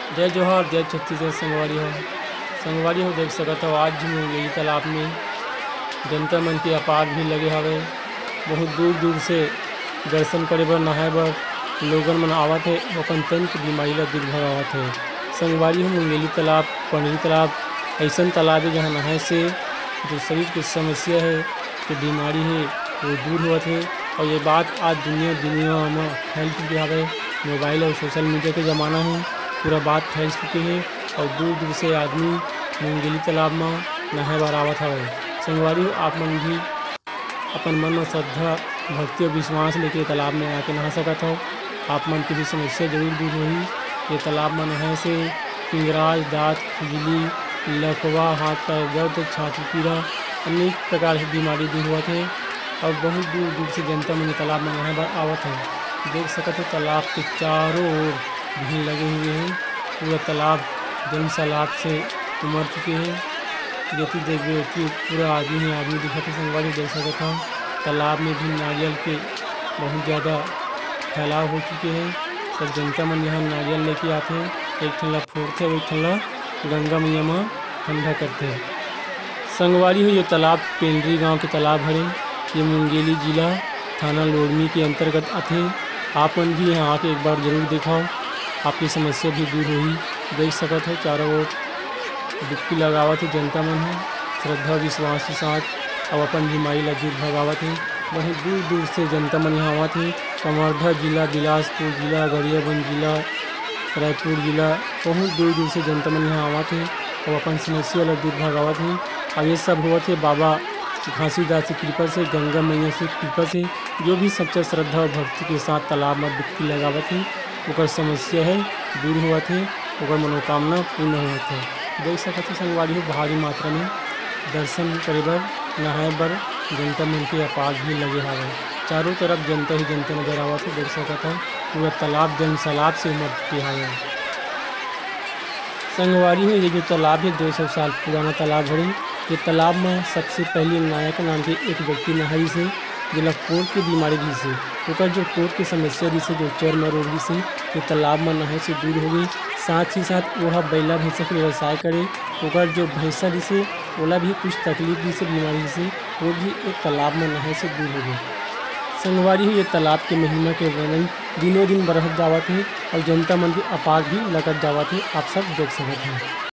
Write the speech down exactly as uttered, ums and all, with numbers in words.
जय जोहार जय छत्तीसगढ़ संगवारी हो संगवारी हो देख सकत हो आज मुंगेली तालाब में जनता मन के अपार भीड़ लगे हवे। बहुत दूर दूर से दर्शन करे बर नहाए बर लोगन मन आवत है। अपन तन के बीमारी ला दूर भगावत है। संगवारी हो मुंगेली तालाब पंडरी तालाब ऐसा तालाब है जहाँ नहाए से जो शरीर की समस्या है जो बीमारी है वो दूर होत है। और ये बात आज दुनिया दुनिया में फैल चुकी है। मोबाइल और सोशल मीडिया के ज़माना है, पूरा बात फैल चुकी है और दूर दूर से आदमी मुंगेली तालाब में नहाए बर आवत हवे। संगवारी आप मन भी अपन मन में श्रद्धा भक्ति और विश्वास लेके तालाब में आके नहा सकत हो। आप मन की भी समस्या जरूर दूर होगी। ये तालाब में नहाए से पिंगराज दाँत खुजली लकवा हाथ पैर दर्द छाती पीड़ा अनेक प्रकार की बीमारी दूर होती है। और बहुत दूर दूर से जनता मन तालाब में नहाए बर आवत है। देख सकते हो तालाब के चारों ओर भीड़ लगे हुए हैं। पूरा तालाब जन सैलाब से उमड़ चुके हैं। जैसे देखिए कि पूरा आदमी ही आदमी दिखा था। संगवारी देख सकते था तालाब में भी नारियल के बहुत ज़्यादा फैलाव हो चुके हैं। सब जनता मन यहाँ नारियल लेके आते हैं, एक ठल्ला फोड़ते हैं, एक ठल्ला गंगा मैया में ठंडा करते हैं। संगवारी हो ये तालाब पेंड्री गांव के तालाब हरे। ये मुंगेली जिला थाना लोड़मी के अंतर्गत आते। आप मन भी यहाँ आके एक बार जरूर दिखाओ, आपकी समस्या भी दूर होगी। देख सकत है चारों ओर डुबकी लगावत है जनता मन है श्रद्धा विश्वास के साथ। अब अपन बीमारी ला दूर भगावत है। बहुत दूर दूर से जनता मन यहाँ आवत है। कवर्धा जिला बिलासपुर जिला गरियाबंद जिला रायपुर जिला बहुत दूर दूर से जनता मन यहाँ आवत है और अपन समस्या ला दूर भगावत है। अब ये सब होत है बाबा घासीदास की कृपा से, गंगा मैया से कृपा से। जो भी सच्चा श्रद्धा और भक्ति के साथ तालाब में डुबकी लगावत है ओकर समस्या है दूर होवत है, ओकर मनोकामना पूर्ण होवत है। देख सकते संगवारी हो भारी मात्रा में दर्शन करे बर नहाए बर जनता मन के अपार भीड़ लगे हवे। चारों तरफ जनता ही जनता नजर आवत है। देख सकते हैं पूरा तालाब जन सैलाब से उमड़ चुके हवे। संगवारी हो ये जो तालाब है दो सौ साल पुराना तालाब है। ये तालाब में सबसे पहले नायक नाम के एक व्यक्ति नहाई से जिला कोर की बीमारी भी से ओकर जो कोर की समस्या भी से जो चर्म रोग भी से ये तालाब में नहाए से दूर हो गई। साथ ही साथ वह बैला भैंसा के व्यवसाय करे ओकर जो भैंसा भी से ओला भी कुछ तकलीफ भी से बीमारी से वो भी एक तालाब में नहाए से दूर हो गई। संगवारी ही ये तालाब के महिमा के वर्णन दिनों दिन बढ़त जावत है और जनता मन की अपार भी लगत जावत है। आप सब देख सकते हैं।